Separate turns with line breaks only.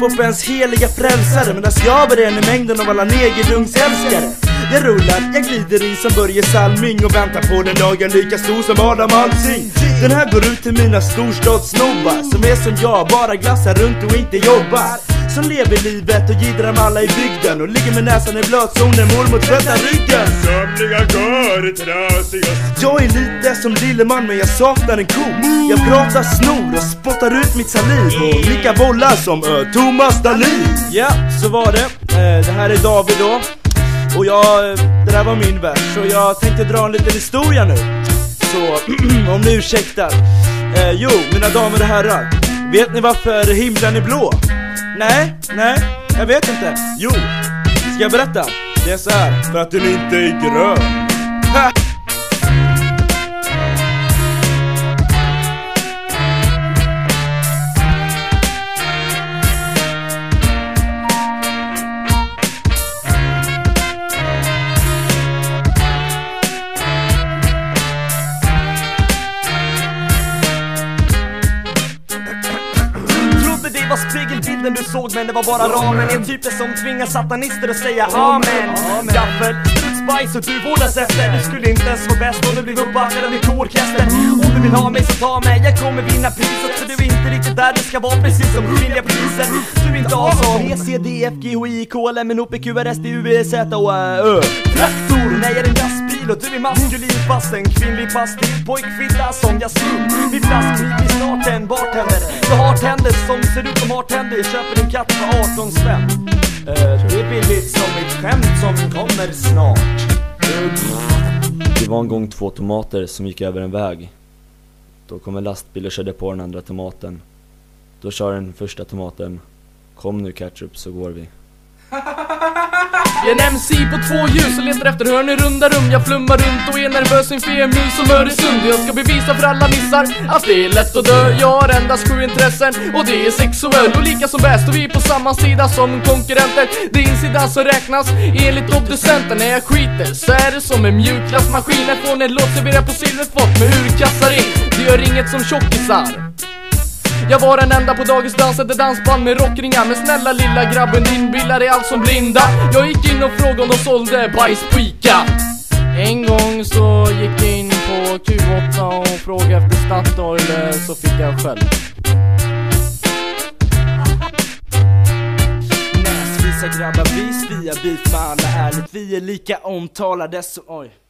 hiphopens heliga frälsare, medan jag var en i mängden av alla negerdungsälskare. Jag rullar, jag glider i som Börje Salming och väntar på den dagen lika stor som Adam Alsing. Den här går ut till mina storstadssnobbar som är som jag, bara glassar runt och inte jobbar, som lever livet och gidrar med alla i bygden och ligger med näsan i blötzonen, mormor tvättar ryggen.
Somliga går trasiga.
Jag är lite som Lilleman men jag saknar en ko. Jag pratar snor och spottar ut mitt saliv och lika bollar som Thomas Dahlin. Ja, så var det. Det här är David då. Och det där var min vers. Och jag tänkte dra en liten historia nu. Så, om ni ursäktar. Jo, mina damer och herrar. Vet ni varför himlen är blå? Nej, jag vet inte. Jo, ska jag berätta? Det är så här. För att den inte är grön. Ha!
Det var spegelbilden du såg, men det var bara ramen. En typ som tvingar satanister att säga amen. Gaffel, strutsbajs och du vårdas efter. Du skulle inte ens vara bäst om du blev uppbackad av ditt orkester. Om du vill ha mig så ta mig, jag kommer vinna priset. För du är inte riktigt där du ska vara, precis som kvinnliga poliser. Du är inte A som B, C, D, F, G, H, I, K, L, M, N, O, P, Q, R, S, T, U, V, Z och Ö. Traktor, nej jag är en lastbil och du är maskulin fast en kvinnlig pastill. Pojkfitta som jag slum. Vid flaskkniv är snart en bartender. Jag har tänder som ser ut som har tänder. Jag köper en katt för 18 spänn. Det är billigt som ett skämt som kommer snart.
Det var en gång 2 tomater som gick över en väg. Då kom en lastbil och körde på den andra tomaten. Då kör den första tomaten. Kom nu ketchup så går vi.
Jag är en MC på 2 ljus och letar efter hörn i runda rum. Jag flummar runt och är nervös inför EMU som Öresund. Jag ska bevisa för alla missar att det är lätt att dö. Jag har endast 7 intressen och det är sex och öl. Och lika som bäst och vi är på samma sida som konkurrenter. Det är insidan som räknas enligt obducenten. När jag skiter så är det som en mjukglassmaskin. Jag får en låt servera på silverfat med urkassar in. Det gör inget som tjockisar. Jag var den enda på dagis dansade dansband med rockringar. Men snälla lilla grabben, din billar är allt som blinda. Jag gick in och frågade om de sålde bajs på Ica. En gång så gick jag in på Q8 och frågade efter Statoil, så fick jag själv.
Näsvisa grabbar, vi svia beef med alla ärligt. Vi är lika omtalade så oj.